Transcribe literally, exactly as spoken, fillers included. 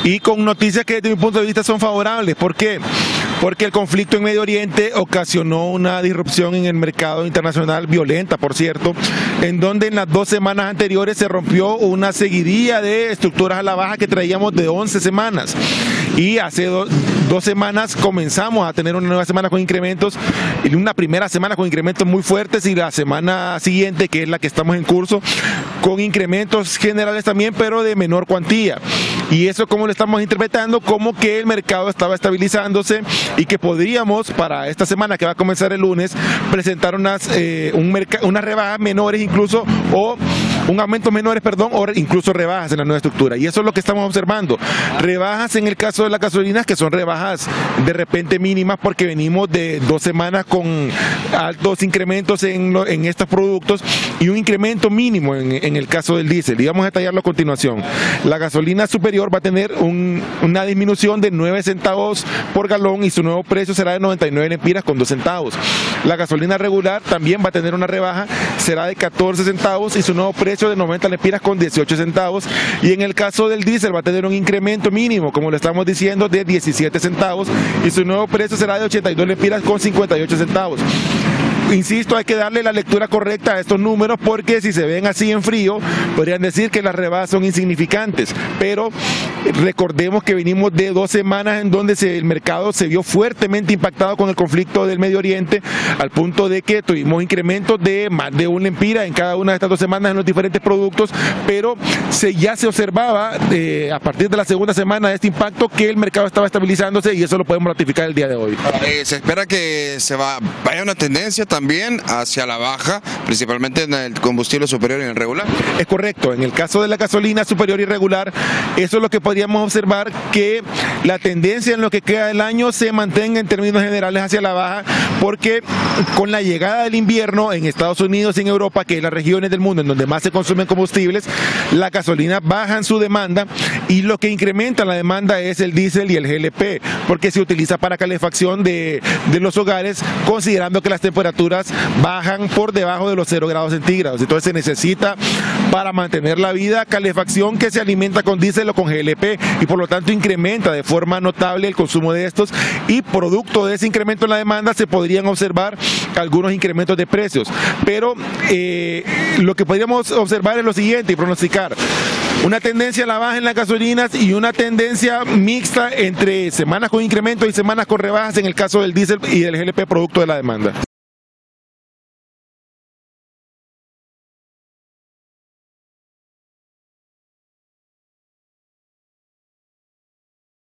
y con noticias que desde mi punto de vista son favorables. ¿Por qué? Porque el conflicto en Medio Oriente ocasionó una disrupción en el mercado internacional violenta, por cierto, en donde en las dos semanas anteriores se rompió una seguidilla de estructuras a la baja que traíamos de once semanas. Y hace do, dos semanas comenzamos a tener una nueva semana con incrementos, y una primera semana con incrementos muy fuertes y la semana siguiente, que es la que estamos en curso, con incrementos generales también, pero de menor cuantía. Y eso, como lo estamos interpretando, como que el mercado estaba estabilizándose y que podríamos, para esta semana que va a comenzar el lunes, presentar unas, eh, un unas rebajas menores incluso, o un aumento menores, perdón, o incluso rebajas en la nueva estructura. Y eso es lo que estamos observando. Rebajas en el caso de las gasolinas, que son rebajas de repente mínimas, porque venimos de dos semanas con altos incrementos en, lo, en estos productos, y un incremento mínimo en, en el caso del diésel. Y vamos a detallarlo a continuación. La gasolina superior va a tener un, una disminución de nueve centavos por galón y su nuevo precio será de noventa y nueve lempiras con dos centavos. La gasolina regular también va a tener una rebaja, será de catorce centavos y su nuevo precio de noventa lempiras con dieciocho centavos. Y en el caso del diésel va a tener un incremento mínimo, como lo estamos diciendo, de diecisiete centavos y su nuevo precio será de ochenta y dos lempiras con cincuenta y ocho centavos. Insisto, hay que darle la lectura correcta a estos números, porque si se ven así en frío, podrían decir que las rebajas son insignificantes, pero recordemos que venimos de dos semanas en donde se, el mercado se vio fuertemente impactado con el conflicto del Medio Oriente, al punto de que tuvimos incrementos de más de un lempira en cada una de estas dos semanas en los diferentes productos, pero se, ya se observaba eh, a partir de la segunda semana de este impacto que el mercado estaba estabilizándose, y eso lo podemos ratificar el día de hoy. Eh, se espera que se va, vaya una tendencia también hacia la baja, principalmente en el combustible superior y en el regular. Es correcto, en el caso de la gasolina superior y regular, eso es lo que podríamos observar, que la tendencia en lo que queda del año se mantenga en términos generales hacia la baja, porque con la llegada del invierno en Estados Unidos y en Europa, que es las regiones del mundo en donde más se consumen combustibles, la gasolina baja en su demanda, y lo que incrementa la demanda es el diésel y el G L P, porque se utiliza para calefacción de, de los hogares, considerando que las temperaturas bajan por debajo de los cero grados centígrados. Entonces se necesita, para mantener la vida, calefacción que se alimenta con diésel o con G L P, y por lo tanto incrementa de forma notable el consumo de estos, y producto de ese incremento en la demanda se podrían observar algunos incrementos de precios. Pero eh, lo que podríamos observar es lo siguiente y pronosticar: una tendencia a la baja en las gasolinas y una tendencia mixta entre semanas con incrementos y semanas con rebajas en el caso del diésel y del G L P, producto de la demanda.